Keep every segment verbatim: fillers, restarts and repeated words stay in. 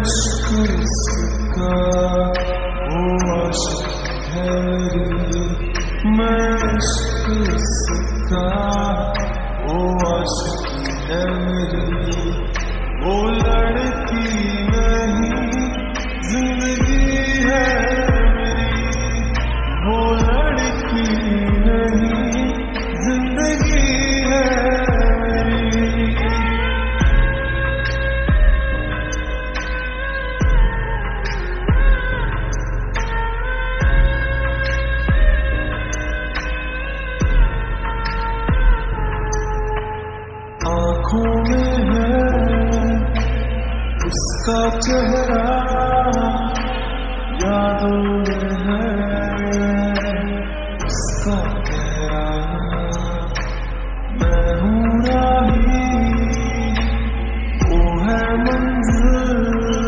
इश्क इसका वो आशिक है मेरी, मैं इश्क इसका वो आशिक है मेरी। वो लड़की नहीं जिंदगी है मेरी, वो लड़की नहीं जिंदगी है मेरी। आँखों में है उसका चेहरा, यादों में है उसका चेहरा। मैं हूँ राही, वो है मंजिल,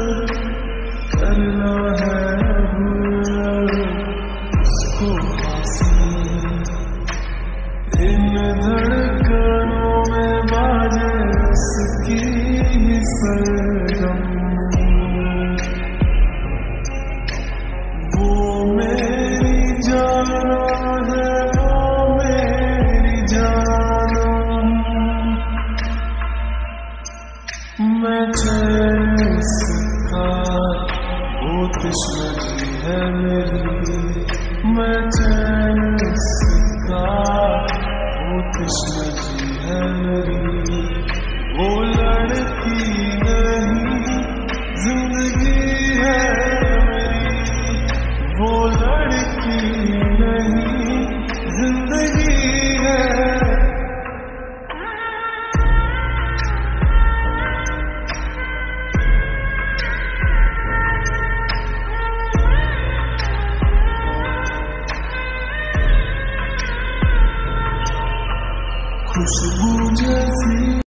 करना है अब उसको हासिल। इन धड़कनों में बाजे उसकी सरगम, वो मेरी जाना है, वो मेरी जाना। मैं चैन इसका वो तश्वीर है मेरी, मैं चैन इसका वो तश्वीर है मेरी। वो लड़की नहीं जिंदगी है मेरी, वो लड़की नहीं जिंदगी है। खुशबू जैसी